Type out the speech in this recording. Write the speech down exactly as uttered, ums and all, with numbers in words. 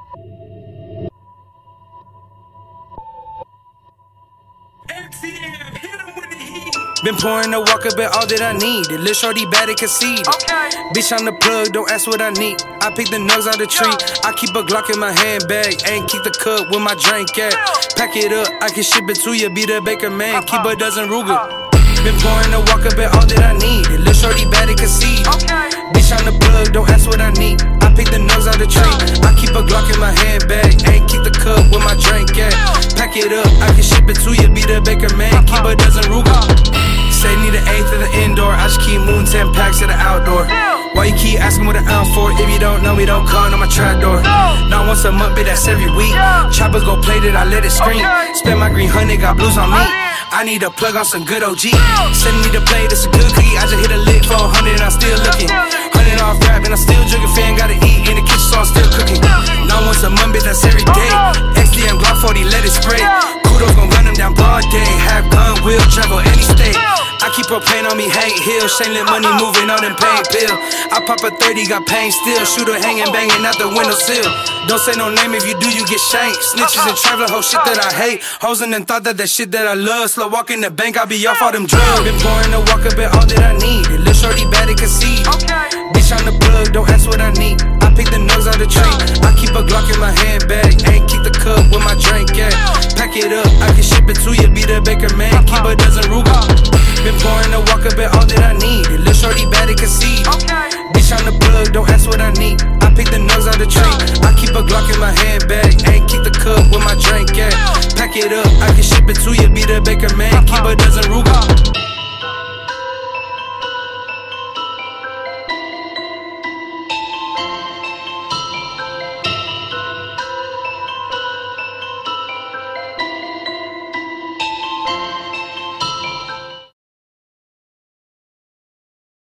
Been pouring the walker, bet all that I need. The little shorty bad, it concede. Okay. Bitch, I'm the plug, don't ask what I need. I pick the nugs out the tree. Yo. I keep a Glock in my handbag, ain't keep the cup with my drink at. Pack it up, I can ship it to you, be the baker man. Keep a dozen Ruger. Been pouring the walker, bet all that I need. The little shorty bad, it concede. Okay. Bitch, I'm the plug, don't ask what I need. I pick the nugs out the tree. I keep a Glock in my handbag, ain't keep the cup with my drink at. Pack it up, I can ship it to you, be the baker man. Keep a dozen Ruger. Say need an eighth of the indoor, I just keep moving ten packs to the outdoor. Why you keep asking what an ounce for? If you don't know me, don't call on my trap door. Not once a month, but that's every week. Choppers go play it, I let it scream. Spend my green honey, got blues on me. I need a plug on some good O G. Send me the play, this a good cookie. I just hit a lick for a hundred and I'm still looking. Hundred off rap and I'm still drinking. Fan gotta eat in the kitchen, so I'm still cooking. Not once a month, but that's every day. X D M Glock forty, let it spray. Kudos gon' run them down broad day. Have gun, will travel any state. I keep propane on me, Hank Hill. Shameless money moving on them pain pill. I pop a thirty, got pain still. Shooter hanging, banging out the windowsill. Don't say no name, if you do, you get shanked. Snitches and traveling, whole shit that I hate. Hoes and then thought that that shit that I love. Slow walk in the bank, I'll be off all them drugs. Been pouring the walker, bet all that I need. The little shorty bad, it concede. Bitch, I'm the plug, don't ask what I need. I pick the nugs out the tree. I keep a Glock in my handbag, ain't keep the cup with my drink at. Pack it up, I can ship it to you, be the baker man. Keep a dozen Ruger. Been pouring the walker, bet all that I need. The little shorty bad, it concede. Bitch, I'm the plug, don't ask what I need. I pick the nugs out the tree. I keep a Glock in my handbag, ain't keep the cup with my drink at. Pack it up, I can ship it to you, be the baker man. Keep a dozen Ruger.